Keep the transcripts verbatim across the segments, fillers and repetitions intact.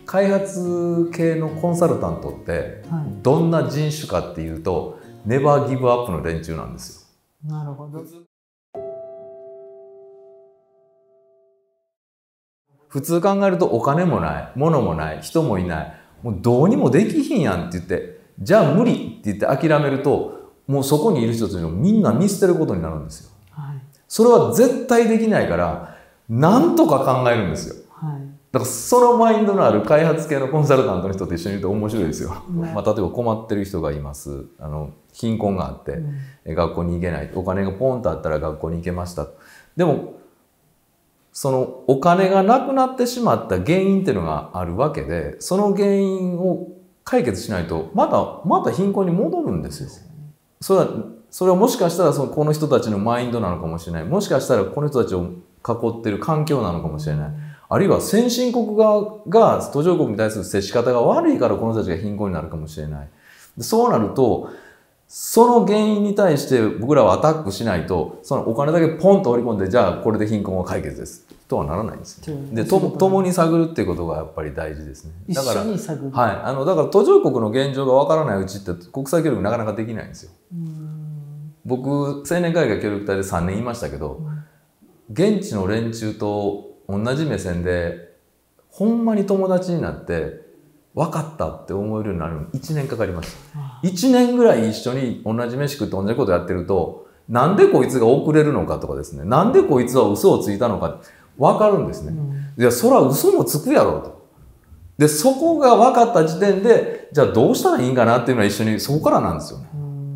開発系のコンサルタントってどんな人種かっていうと、ネバーギブアップの連中なんですよ。なるほど。 普通考えるとお金もない、物もない、人もいない、もうどうにもできひんやんって言って、じゃあ無理って言って諦めると、もうそこにいる人たちをみんな見捨てることになるんですよ。はい、それは絶対できないから、なんとか考えるんですよ。はい、だからそのマインドのある開発系のコンサルタントの人と一緒にいると面白いですよ。ね、まあ、例えば困ってる人がいます。あの貧困があって、うん、学校に行けない。お金がポンとあったら学校に行けました。でもそのお金がなくなってしまった原因っていうのがあるわけで、その原因を解決しないとまたまた貧困に戻るんですよ。それはそれはもしかしたらそのこの人たちのマインドなのかもしれない。もしかしたらこの人たちを囲ってる環境なのかもしれない。あるいは先進国側が途上国に対する接し方が悪いからこの人たちが貧困になるかもしれない。そうなるとその原因に対して僕らはアタックしないと、そのお金だけポンと織り込んで、じゃあこれで貧困は解決ですとはならないんですね。で、と共に探るっていうことがやっぱり大事ですね。だから、はい、あのだから途上国の現状がわからないうちって国際協力なかなかできないんですよ。僕青年海外協力隊でさんねんいましたけど、現地の連中と同じ目線でほんまに友達になって分かったって思えるようになるのにいちねんかかりました。いちねんぐらい一緒に同じ飯食って同じことやってると、なんでこいつが遅れるのかとかですね、なんでこいつは嘘をついたのか分かるんですね。いや、そら嘘もつくやろうと。で、そこが分かった時点で、じゃあどうしたらいいんかなっていうのは一緒にそこからなんですよね。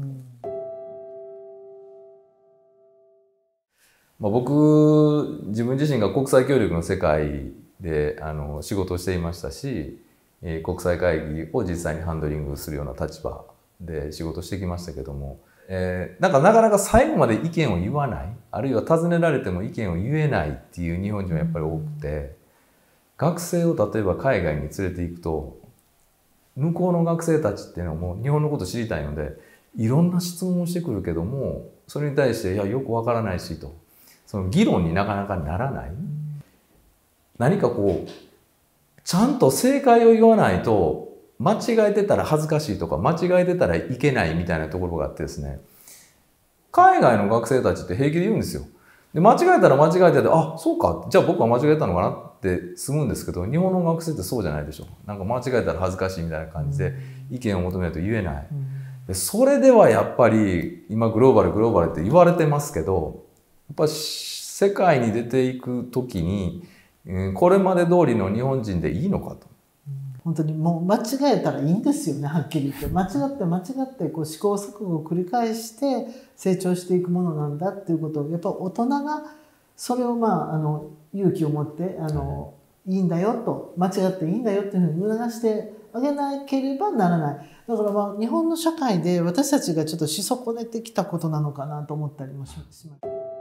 まあ、僕、自分自身が国際協力の世界であの仕事をしていましたし、国際会議を実際にハンドリングするような立場で仕事してきましたけども、えー、なんかなかなか最後まで意見を言わない、あるいは尋ねられても意見を言えないっていう日本人はやっぱり多くて、学生を例えば海外に連れて行くと、向こうの学生たちっていうのはもう日本のこと知りたいので、いろんな質問をしてくるけども、それに対していやよくわからないしと、その議論になかなかならない。何かこうちゃんと正解を言わないと、間違えてたら恥ずかしいとか、間違えてたらいけないみたいなところがあってですね、海外の学生たちって平気で言うんですよ。で、間違えたら間違えてて、あ、そうか、じゃあ僕は間違えたのかなって済むんですけど、日本の学生ってそうじゃないでしょ。なんか間違えたら恥ずかしいみたいな感じで、意見を求めないと言えない。で、それではやっぱり、今グローバルグローバルって言われてますけど、やっぱ世界に出ていくときに、これまで通りの日本人でいいのかと。 本当にもう間違えたらいいんですよね、はっきり言って。間違って間違ってこう試行錯誤を繰り返して成長していくものなんだっていうことを、やっぱ大人がそれをまああの勇気を持ってあの、いいんだよと、間違っていいんだよっていうふうに促してあげなければならない。だからまあ日本の社会で私たちがちょっとし損ねてきたことなのかなと思ったりもします。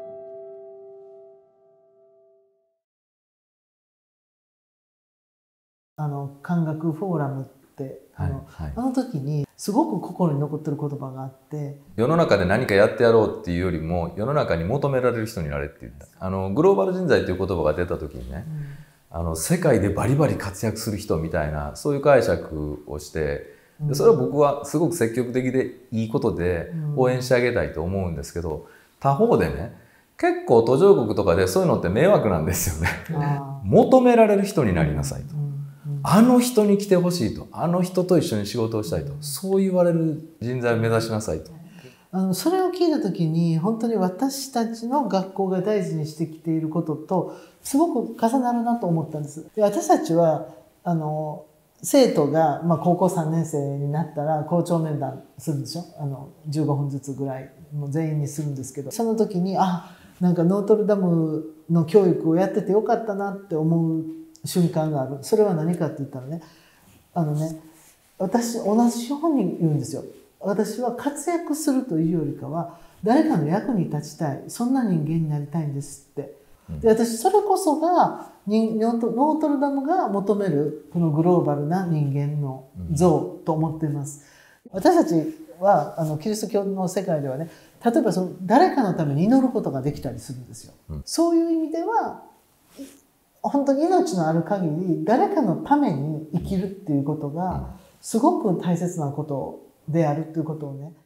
あの漢学フォーラムってあの、はいはい、あの時にすごく心に残ってる言葉があって、 世の中で何かやってやろうっていうよりも世の中に求められる人になれって言った。あのグローバル人材という言葉が出た時にね、うん、あの世界でバリバリ活躍する人みたいなそういう解釈をして、でそれは僕はすごく積極的でいいことで応援してあげたいと思うんですけど、他方でね、結構途上国とかでそういうのって迷惑なんですよね。求められる人になりなさいと。あの人に来てほしいと、あの人と一緒に仕事をしたいと、そう言われる人材を目指しなさいと。 あのそれを聞いた時に本当に私たちの学校が大事にしてきていることとすごく重なるなと思ったんです。で、私たちはあの生徒が、まあ、高校さんねん生になったら校長面談するんでしょ。あのじゅうごふんずつぐらいもう全員にするんですけど、その時にあなんかノートルダムの教育をやっててよかったなって思う瞬間がある。それは何かって言ったらね、あのね、私同じように言うんですよ。私は活躍するというよりかは誰かの役に立ちたい、そんな人間になりたいんですって。で、私それこそがノートルダムが求めるこのグローバルな人間の像と思っています。私たちはあのキリスト教の世界ではね、例えばその誰かのために祈ることができたりするんですよ。そういう意味では本当に命のある限り誰かのために生きるっていうことがすごく大切なことであるっていうことをね。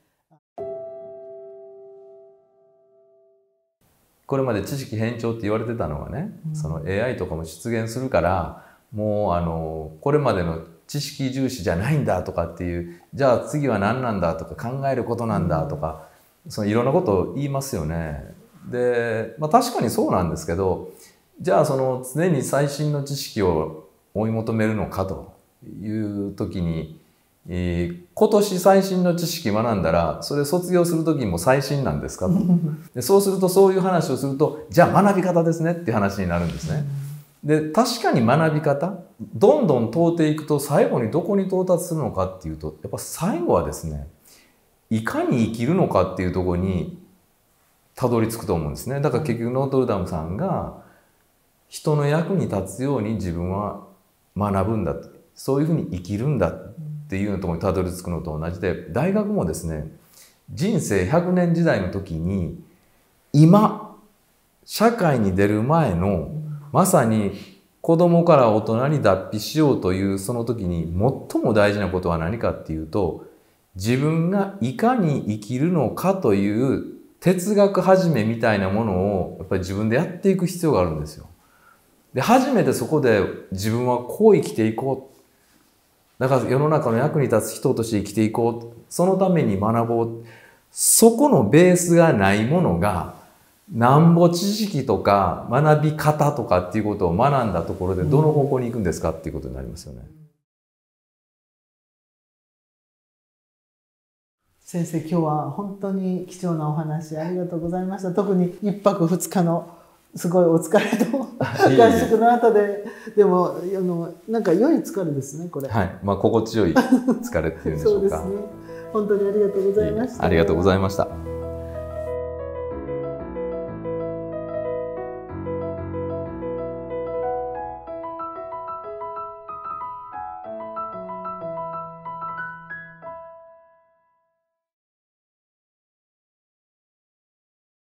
これまで知識偏重って言われてたのがね、うん、その エーアイ とかも出現するからもうあのこれまでの知識重視じゃないんだとかっていう、じゃあ次は何なんだとか考えることなんだとか、うん、そのいろんなことを言いますよね。で、まあ、確かにそうなんですけど、じゃあその常に最新の知識を追い求めるのかという時に、えー、今年最新の知識学んだらそれ卒業する時にも最新なんですかと。でそうするとそういう話をすると、じゃあ学び方ですねっていう話になるんですね。で確かに学び方どんどん問うていくと最後にどこに到達するのかっていうと、やっぱ最後はですね、いかに生きるのかっていうところにたどり着くと思うんですね。だから結局ノートルダムさんが人の役に立つように自分は学ぶんだ、そういうふうに生きるんだっていうようなところにたどり着くのと同じで、大学もですね、人生ひゃくねん時代の時に今社会に出る前のまさに子供から大人に脱皮しようというその時に最も大事なことは何かっていうと、自分がいかに生きるのかという哲学始めみたいなものをやっぱり自分でやっていく必要があるんですよ。で初めてそこで自分はこう生きていこう、だから世の中の役に立つ人として生きていこう、そのために学ぼう、そこのベースがないものがなんぼ知識とか学び方とかっていうことを学んだところでどの方向に行くんですかっていうことになりますよね。 先生、今日は本当に貴重なお話ありがとうございました。特にいっぱくふつかのすごいお疲れと合宿の後で、でもあのなんか良い疲れですねこれ。 はい、まあ心地よい疲れっていうんでしょうか。 そうですね。本当にありがとうございました。 ありがとうございました。